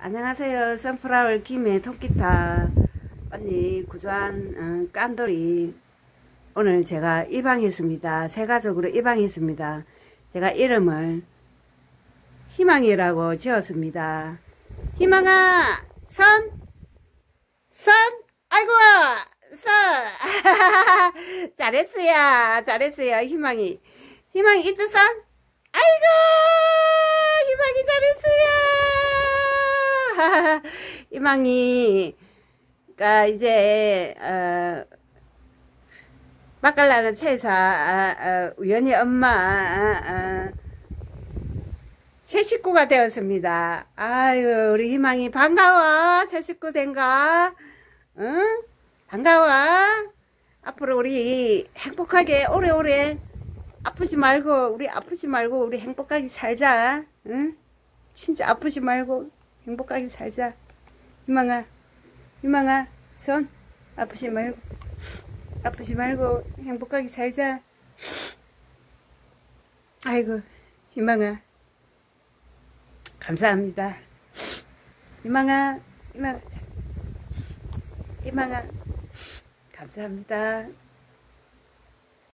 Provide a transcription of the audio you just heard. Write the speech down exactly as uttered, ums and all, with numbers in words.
안녕하세요. 선플라워 김의 통기타 언니 구조한 어, 깐돌이. 오늘 제가 입양했습니다. 새가족으로 입양했습니다. 제가 이름을 희망이라고 지었습니다. 희망아, 선, 선, 아이고, 선. 잘했어요. 잘했어요. 희망이. 희망이 있죠, 선? 아이고, 희망이 잘했어요. 희망이가 이제 어, 맛깔나는 채사 어, 어, 우연히 엄마 어, 어, 새 식구가 되었습니다. 아유, 우리 희망이 반가워. 새 식구 된가? 응? 반가워. 앞으로 우리 행복하게 오래오래 아프지 말고 우리 아프지 말고 우리 행복하게 살자. 응? 진짜 아프지 말고 행복하게 살자. 희망아, 희망아, 손 아프지 말고 아프지 말고 행복하게 살자. 아이고, 희망아, 감사합니다. 희망아, 희망아, 희망아, 감사합니다.